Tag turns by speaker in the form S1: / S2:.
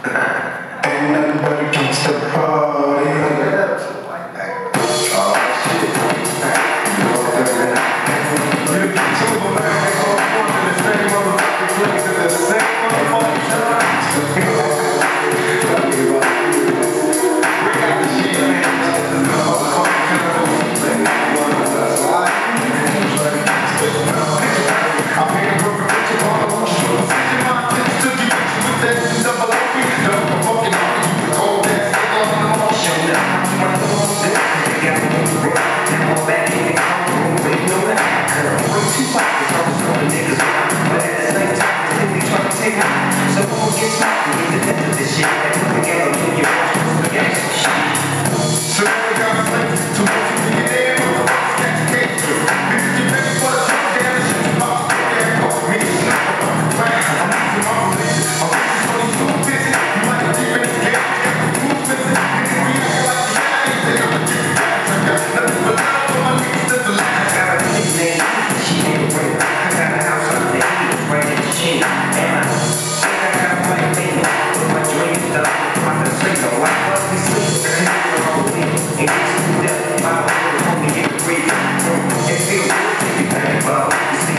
S1: Ain't nothing but a gangsta party. Oh shit. You know what I'm saying? You get two of them, man. They all one in the same motherfucking place at the same motherfucking time. We got the shit, man. Motherfucking kind I paid a perfect picture on the wall. Sitting my kids took you with that double OP. Double fucking on you with all that shit on the wall. Showing up, I'm trying to hold this. They got me in the room. Now I'm back in the room. They know that girl. Way too hot. It's always for the niggas. But at the same time, it's really trying to take out. So who gets out? We need to end this shit. Like put the game in your watch. The gangsta shit. So now we got a place to watch you get there. Motherfuckers catch a case. Bitches get ready for the truck down. Shit about to get there. Me and Snap up on the plan. I'm losing my religion. I'm losing so these two bitches. You might have deep in the game. Got the moves missing. Niggas be acting like the guys. They got to get the gas. I got nothing but love for my niggas that's the last. I got a nickname. She ain't real. I got a house on the heat. Right in the chin. And I think I got a white thing. With my dreams done. I'm the straight no white bus. We sleep. And get screwed up. My homie get the breathing. It feels good to be paying, but